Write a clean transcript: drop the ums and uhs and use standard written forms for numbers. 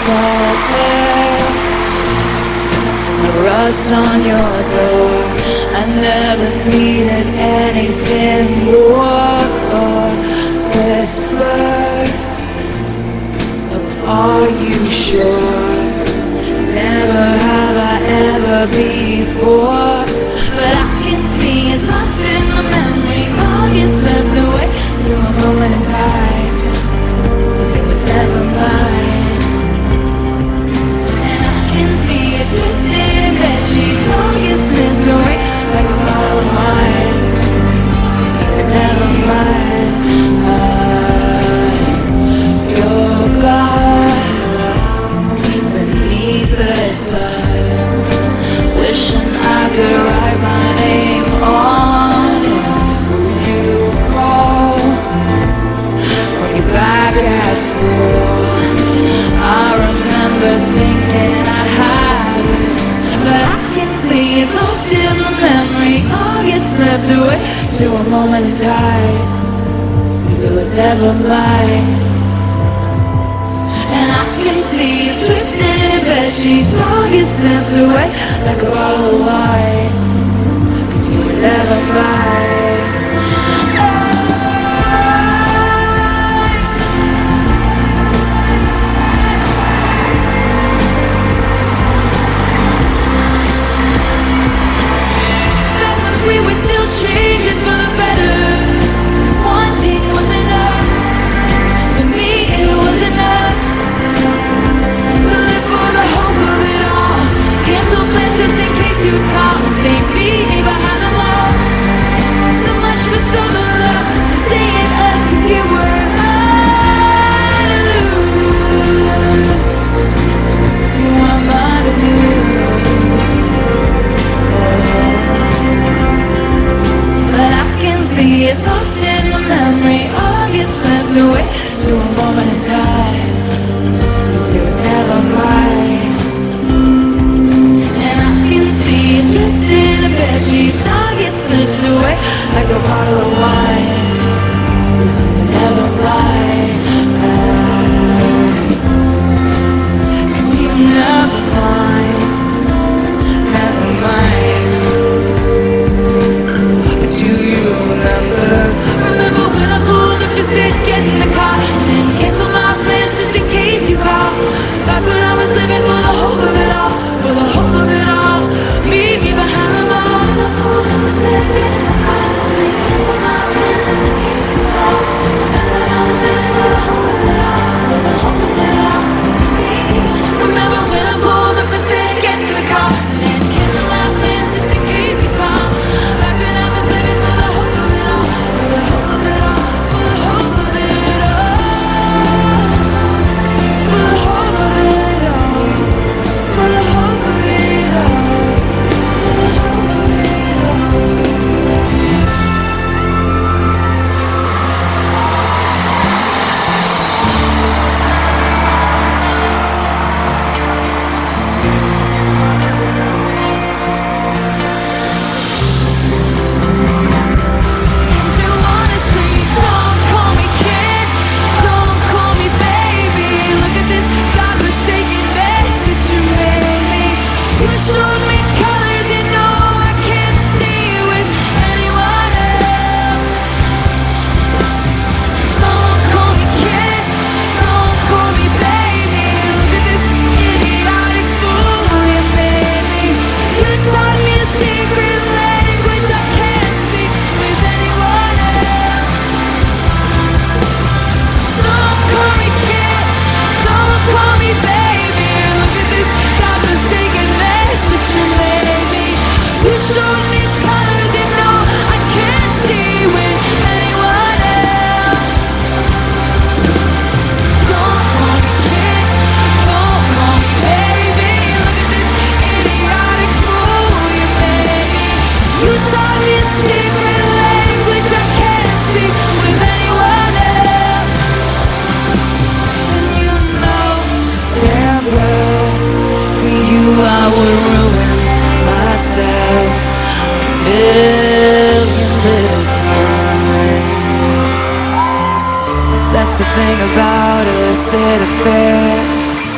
salt there, the rust on your door. I never needed anything more or Christmas. Are you sure? Never have I ever before, but I can see it's lost in the memory. All gets slipped away to a moment in time, 'cause it was never mine. And I can see it's twisted in bed sheets. All gets slipped away like a bottle of wine, 'cause it was never mine. Your blood beneath the sun, wishing I could write my name on it. Would you call when you're back at school? I remember thinking I had it, but I can see it's lost in the memory. All gets slipped away to a moment in time, 'cause it was never mine. And I can see it's twisted in bed sheets. All get slipped away like a bottle of wine, 'cause you were never mine. Back when we were still changing for the better, wanting was enough. For me it was enough to live for the hope of it all. Cancel plans just in case you call and say meet me behind the wall. So much for summer love and saying us, 'cause you were mine to lose. You were mine to lose. But I can see it's lost in the memory. All gets slipped away to a moment in time, 'cause it was never mine. And I can see it's twisted in a bed sheets. All gets slipped away like a bottle of wine, 'cause it was never mine. 'Cause you were never mine, never mine. Do you remember? Remember when I pulled up and said get in the car, and then cancel my plans just in case you call. Back when I was living for the hope of it all, for the hope of it all. Meet me behind the wall. When I pulled up and said get in the car, and then cancel my plans just in case you call. Back when I was living for the hope of it all, for the hope of it all. Meet me behind the wall. Remember when I pulled up and said get in the car, and then cancel my plans just in case you call. Back when I was living for the hope of it all, for the hope of it all, for the hope of it all, for the hope of it all, for the hope of it all, for the hope of it all. And you wanna scream, don't call me kid, don't call me baby. Look at this godforsaken mess that you made me. You showed me colors you know I can't see with anyone else. Don't call me kid, don't call me baby. Look at this idiotic fool you made me. You taught me a secret language I can't speak with anyone else. Don't call me kid, don't call me baby. Look at this godforsaken mess that you made me. You showed me colors you know I can't see with anyone else. Don't call me kid, don't call me baby. Look at this idiotic fool you made me. You taught me a secret language I can't speak with anyone else. And you know damn well, for you I would ruin myself a million little times. That's the thing about us, it affairs.